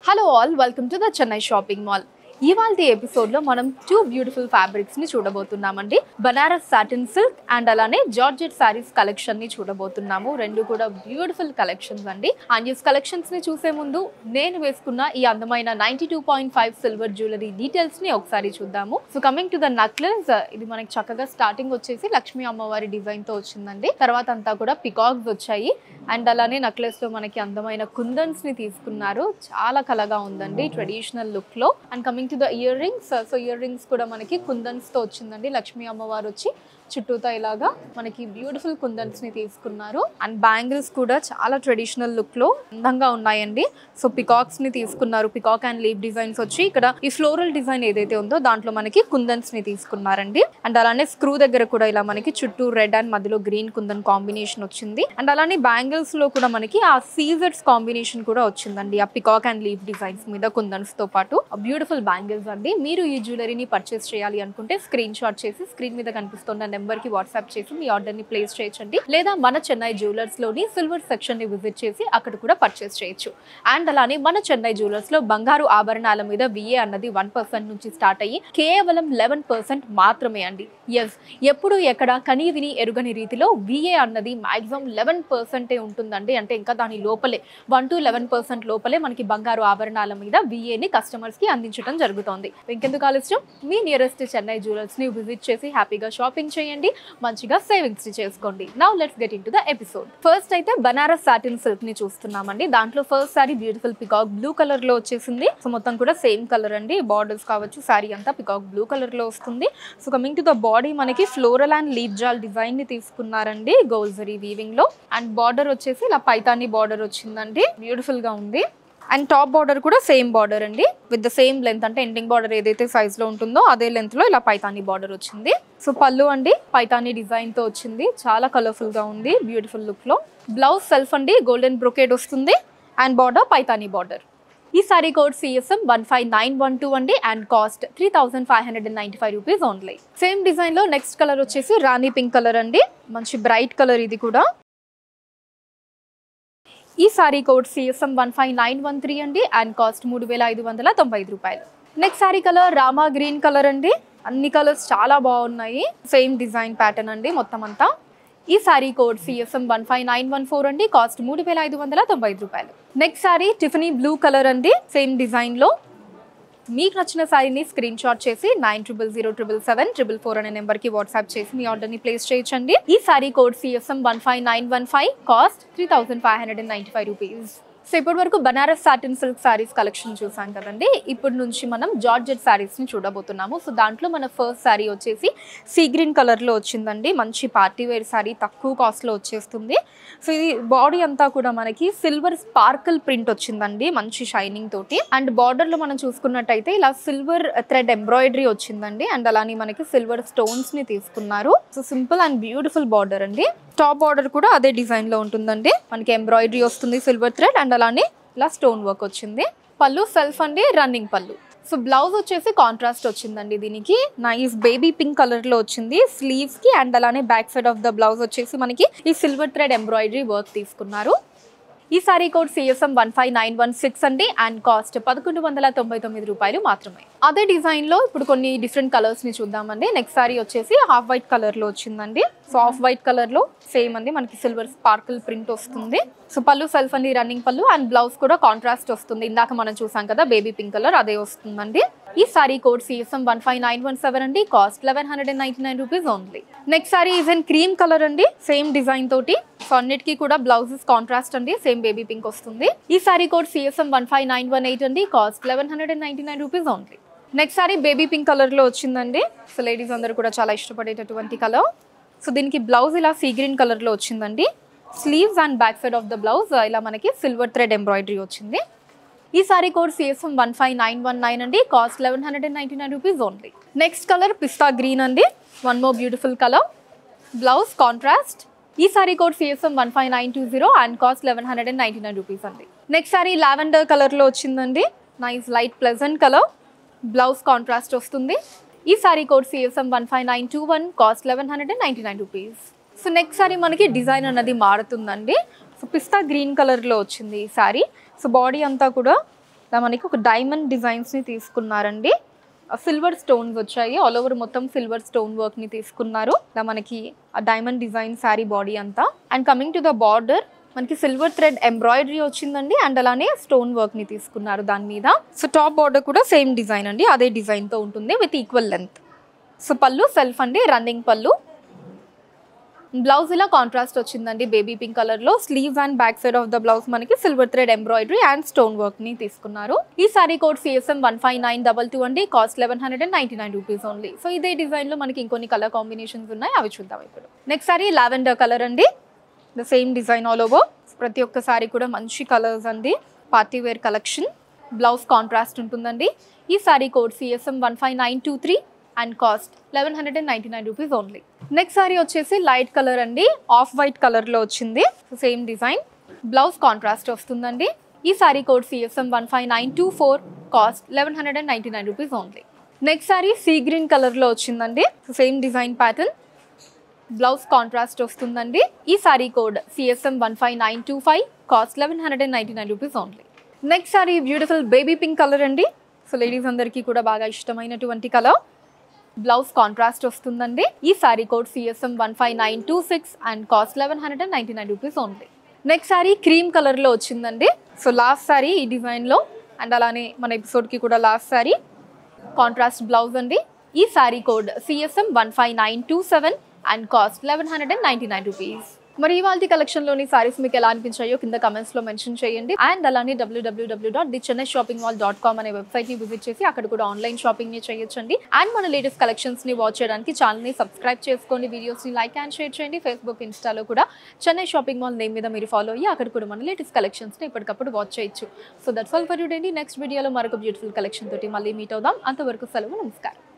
Hello all, welcome to the Chennai Shopping Mall. ఇవాల్టి episode లో మనం టూ బ్యూటిఫుల్ ఫ్యాబ్రిక్స్ ని చూడబోతున్నామండి. బనారస్ సాటిన్ సిల్క్ అండ్ అలానే జార్జెట్ సారీస్ కలెక్షన్ ని చూడబోతున్నాము. రెండు కూడా బ్యూటిఫుల్ కలెక్షన్స్ అండి. అండ్ ఈ కలెక్షన్స్ ని చూసే ముందు నేను వేసుకున్న ఈ అందమైన 92.5 సిల్వర్ జ్యువెలరీ డీటెయిల్స్ ని ఒకసారి చూద్దాము. So coming to the necklace, ఇది మనకి చక్కగా స్టార్టింగ్ వచ్చేసి లక్ష్మీ అమ్మవారి డిజైన్ తో వచ్చిందండి. తర్వాత అంతా కూడా పికాక్స్ వచ్చాయి. అండ్ అలానే నెక్లెస్ లో మనకి అందమైన కుందన్స్ ని తీసుకున్నారు. చాలా కలగా ఉందండి ట్రెడిషనల్ లుక్ లో. And coming to the earrings, so earrings కూడా మనకి కుందన్స్ తో వచ్చిందండి. లక్ష్మీ అమ్మవారు వచ్చి చుట్టూతో ఇలాగా మనకి బ్యూటిఫుల్ కుందన్స్ ని తీసుకున్నారు. అండ్ బ్యాంగిల్స్ కూడా చాలా ట్రెడిషనల్ లుక్ లో అందంగా ఉన్నాయండి. సో పికాక్స్ ని తీసుకున్నారు. పికాక్ అండ్ లీవ్ డిజైన్స్ వచ్చి ఇక్కడ ఈ ఫ్లోరల్ డిజైన్ ఏదైతే ఉందో దాంట్లో మనకి కుందన్స్ ని తీసుకున్నారండి. అండ్ అలానే స్క్రూ దగ్గర కూడా ఇలా మనకి చుట్టూ రెడ్ అండ్ మధ్యలో గ్రీన్ కుందన్ కాంబినేషన్ వచ్చింది. అండ్ అలానే బ్యాంగిల్స్ లో కూడా మనకి ఆ సీజర్స్ కాంబినేషన్ కూడా వచ్చిందండి. ఆ పికాక్ అండ్ లీవ్ డిజైన్స్ మీద కుందన్స్ తో పాటు బ్యూటిఫుల్ బ్యాంగిల్స్ అండి. మీరు ఈ జ్యువెలరీని పర్చేస్ చేయాలి అనుకుంటే స్క్రీన్ షాట్ చేసి స్క్రీన్ మీద కనిపిస్తున్న నెంబర్ కి వాట్సాప్ చేసి మీ ఆర్డర్ ని ప్లేస్ చేయొచ్చండి. లేదా మన చెన్నై జ్యువెలర్స్ లోని సిల్వర్ సెక్షన్ ని విజిట్ చేసి అక్కడ కూడా పర్చేస్ చేయొచ్చు. అండ్ అలానే మన చెన్నై జ్యువెలర్స్ లో బంగారు ఆభరణాల మీద విఏ అన్నది 1% నుంచి స్టార్ట్ అయ్యి కేవలం 11% మాత్రమే అండి. ఎస్, ఎప్పుడు ఎక్కడ కనీ విని ఎరుగని రీతిలో విఏ అన్నది మాక్సిమం 11% ఉంటుందండి. అంటే ఇంకా దాని లోపలే 1 to 11% లోపలే మనకి బంగారు ఆభరణాల మీద విఏని కస్టమర్స్ కి అందించడం జరుగుతోంది. ఇంకెందుకు ఆలస్యం, మీ నియరెస్ట్ చెన్నై జ్యువెలర్స్ ని విజిట్ చేసి హ్యాపీగా షాపింగ్ చేయండి, మంచిగా సేవింగ్స్ చేసుకోండి. Now let's get into the episode. First అయితే బనారస్ సాటిన్ సిల్క్ ని చూస్తున్నామండి. దాంట్లో first sari beautiful peacock blue colour లో వచ్చేసింది. సో మొత్తం కూడా సేమ్ కలర్ అండి. బార్డర్స్ కావచ్చు, సారీ అంతా పికాక్ బ్లూ కలర్ లో వస్తుంది. So coming to the body, మనకి ఫ్లోరల్ అండ్ లీవ్ జాల్ డిజైన్ ని తీసుకున్నారండి గోల్డ్ జరీ వీవింగ్ లో. అండ్ బార్డర్ వచ్చేసి ఇలా పైతాని బార్డర్ వచ్చిందండి, బ్యూటిఫుల్ గా ఉంది. అండ్ టాప్ బార్డర్ కూడా సేమ్ బార్డర్ అండి, విత్ ద సేమ్ లెంత్. అంటే ఎండింగ్ బార్డర్ ఏదైతే సైజ్ లో ఉంటుందో అదే లెంత్ లో ఇలా పైతాని బార్డర్ వచ్చింది. సో పళ్ళు అండి పైతాని డిజైన్ తో వచ్చింది, చాలా కలర్ఫుల్ గా ఉంది, బ్యూటిఫుల్ లుక్ లో. బ్లౌజ్ సెల్ఫ్ అండి గోల్డెన్ బ్రొకేడ్ వస్తుంది. And border Paithani border. ఈ సారీ కోడ్ CSM 15912 అండి. And cost 3595 rupees only. Same design లో నెక్స్ట్ కలర్ వచ్చేసి రాణి పింక్ కలర్ అండి, మంచి బ్రైట్ కలర్ ఇది కూడా. ఈ సారీ కోడ్ CSM 15913 అండి. అండ్ కాస్ట్ 3595 రూపాయలు. Next sari colour Rama green colour అండి. అన్ని కలర్స్ చాలా బాగున్నాయి, సేమ్ డిజైన్ ప్యాటర్న్ అండి మొత్తం అంతా. ఈ సారీ కోడ్ CSM 15914 అండి. కాస్ట్ 3595 రూపాయలు. Next sari tiffany blue colour అండి, సేమ్ డిజైన్ లో. మీకు నచ్చిన సారీని స్క్రీన్ షాట్ చేసి 90077744 అనే నెంబర్ కి వాట్సాప్ చేసి మీ ఆర్డర్ ని ప్లేస్ చేయొచ్చండి. ఈ sari code CSM 15915, cost 3595 rupees. So ఇప్పటి వరకు Banaras satin silk saris collection చూసాం కదండి. ఇప్పుడు నుంచి మనం జార్జెట్ సారీస్ ని చూడబోతున్నాము. సో దాంట్లో మన ఫస్ట్ సారీ వచ్చేసి సీ గ్రీన్ కలర్ లో వచ్చిందండి. మంచి పార్టీ వేర్ సారీ, తక్కువ కాస్ట్ లో వచ్చేస్తుంది. సో ఇది బాడీ అంతా కూడా మనకి సిల్వర్ స్పార్కిల్ ప్రింట్ వచ్చిందండి, మంచి షైనింగ్ తోటి. అండ్ బార్డర్ లో మనం చూసుకున్నట్టయితే ఇలా సిల్వర్ థ్రెడ్ ఎంబ్రాయిడరీ వచ్చిందండి. అండ్ అలానే మనకి సిల్వర్ స్టోన్స్ ని తీసుకున్నారు. So simple and beautiful border అండి. టాప్ బార్డర్ కూడా అదే డిజైన్ లో ఉంటుందండి. మనకి ఎంబ్రాయిడరీ వస్తుంది సిల్వర్ థ్రెడ్, అండ్ అలానే ఇలా స్టోన్ వర్క్ వచ్చింది. పళ్ళు సెల్ఫ్ అండి, రన్నింగ్ పళ్ళు. సో బ్లౌజ్ వచ్చేసి కాంట్రాస్ట్ వచ్చిందండి. దీనికి నైస్ బేబీ పింక్ కలర్ లో వచ్చింది స్లీవ్స్ కి. అండ్ అలానే back side of the blouse వచ్చేసి మనకి ఈ సిల్వర్ థ్రెడ్ ఎంబ్రాయిడరీ వర్క్ తీసుకున్నారు. ఈ సారీ కోడ్ CSM 15916 అండి. అండ్ కాస్ట్ 1199 రూపాయలు మాత్రమే. అదే డిజైన్ లో ఇప్పుడు కొన్ని డిఫరెంట్ కలర్స్ ని చూద్దామండి. నెక్స్ట్ సారీ వచ్చేసి హాఫ్ వైట్ కలర్ లో వచ్చిందండి. సో హాఫ్ వైట్ కలర్ లో సేమ్ అండి, మనకి సిల్వర్ స్పార్కిల్ ప్రింట్ వస్తుంది. సో పళ్ళు సెల్ఫ్ అండి, రన్నింగ్ పళ్ళు. అండ్ బ్లౌజ్ కూడా కాంట్రాస్ట్ వస్తుంది, ఇందాక మనం చూసాం కదా బేబీ పింక్ కలర్, అదే వస్తుందండి. ఈ సారీ కోడ్ CSM 15917 అండి. Cost 1199 rupees only. Next sari is in cream colour అండి, సేమ్ డిజైన్ తోటి. సో అన్నిటికీ కూడా బ్లౌజెస్ కాంట్రాస్ట్ అండి, సేమ్ బేబీ పింక్ వస్తుంది. ఈ సారీ కోడ్ CSM 15918 అండి. Cost 1199 rupees only. Next sari baby pink colour లో వచ్చిందండి. సో లేడీస్ అందరూ కూడా చాలా ఇష్టపడేటటువంటి కలర్. సో దీనికి బ్లౌజ్ ఇలా సీ గ్రీన్ కలర్ లో వచ్చిందండి. Sleeves and back side of the blouse ఇలా మనకి సిల్వర్ థ్రెడ్ ఎంబ్రాయిడరీ వచ్చింది. ఈ సారీ కోడ్ CSM 15919 అండి. Cost 1199 rupees only. Next colour పిస్తా గ్రీన్ అండి, one more beautiful colour. Blouse contrast. ఈ sari code CSM 15920 and cost 1199 rupees అండి. నెక్స్ట్ సారీ లావెండర్ కలర్ లో వచ్చిందండి, nice light pleasant colour. Blouse contrast వస్తుంది. ఈ sari code CSM 15921, cost 1199 rupees. So next sari మనకి design అన్నది మారుతుందండి. సో పిస్తా గ్రీన్ కలర్ లో వచ్చింది ఈ సారీ. సో బాడీ అంతా కూడా ఇలా మనకి ఒక డైమండ్ డిజైన్స్ని తీసుకున్నారండి. సిల్వర్ స్టోన్స్ వచ్చాయి, ఆల్ ఓవర్ మొత్తం సిల్వర్ స్టోన్ వర్క్ని తీసుకున్నారు. ఇలా మనకి ఆ డైమండ్ డిజైన్ శారీ బాడీ అంతా. And coming to the border మనకి సిల్వర్ థ్రెడ్ ఎంబ్రాయిడరీ వచ్చిందండి. అండ్ అలానే స్టోన్ వర్క్ని తీసుకున్నారు దాని మీద. సో టాప్ బార్డర్ కూడా సేమ్ డిజైన్ అండి, అదే డిజైన్తో ఉంటుంది విత్ ఈక్వల్ లెంత్. సో పళ్ళు సెల్ఫ్ అండి, రన్నింగ్ పళ్ళు. బ్లౌజ్ ఇలా కాంట్రాస్ట్ వచ్చిందండి బేబీ పింక్ కలర్లో. Sleeves and back side of the blouse మనకి silver thread embroidery and stone వర్క్ని తీసుకున్నారు. ఈ సారీ కోడ్ CSM 15922 అండి. Cost 1199 rupees only. సో ఇదే డిజైన్లో మనకి ఇంకొన్ని కలర్ కాంబినేషన్స్ ఉన్నాయి, అవి చూద్దాం ఇప్పుడు. నెక్స్ట్ సారీ లావెండర్ కలర్ అండి. The same design all over. ప్రతి ఒక్క సారీ కూడా మంచి కలర్స్ అండి, party wear collection. Blouse contrast ఉంటుందండి. ఈ sari code CSM 15923 and cost 1199 rupees only. Next sari వచ్చేసి లైట్ కలర్ అండి, ఆఫ్ వైట్ కలర్లో వచ్చింది. సేమ్ డిజైన్, బ్లౌజ్ కాంట్రాస్ట్ వస్తుందండి. ఈ sari code CSM 15924, cost 1199 rupees only. Next sari sea green కలర్లో వచ్చిందండి. Same design pattern, blouse contrast వస్తుందండి. ఈ sari code CSM 15925, cost 1199 rupees only. Next sari beautiful baby pink colour అండి. సో లేడీస్ అందరికీ కూడా బాగా ఇష్టమైనటువంటి కలర్. బ్లౌజ్ కాంట్రాస్ట్ వస్తుందండి. ఈ sari code CSM 15926 and cost 1199 rupees only. Next sari cream కలర్లో వచ్చిందండి. సో లాస్ట్ సారీ ఈ డిజైన్లో, అండ్ అలానే మన ఎపిసోడ్కి కూడా లాస్ట్ సారీ. కాంట్రాస్ట్ బ్లౌజ్ అండి. ఈ sari code CSM 15927 and cost 1199 rupees. మరి ఇవాల్టి కలెక్షన్లోని సారీస్ మీకు ఎలా అనిపించాయో కింద కమెంట్స్లో మెన్షన్ చేయండి. అండ్ అలానే www.thechennaiShoppingMall.com అనే వెబ్సైట్ని విజిట్ చేసి అక్కడ కూడా ఆన్లైన్ షాపింగ్ని చేయొచ్చండి. అండ్ మన లేటెస్ట్ కలెక్షన్స్ని వాచ్ చేయడానికి ఛానల్ని సబ్స్క్రైబ్ చేసుకోండి, వీడియోస్ని లైక్ అండ్ షేర్ చేయండి. ఫేస్బుక్, ఇన్స్టాలో కూడా చెన్నై షాపింగ్ మాల్ నేమ్ మీద మీరు ఫాలో అయ్యి అక్కడ కూడా మన లేటెస్ట్ కలెక్షన్స్ని ఎప్పటికప్పుడు వాచ్ చేయొచ్చు. So that's all for today. Next వీడియోలో మరొక బ్యూటిఫుల్ కలెక్షన్ తోటి మళ్ళీ మీట్ అవుదాం. అంతవరకు సెలవు, నమస్కారం.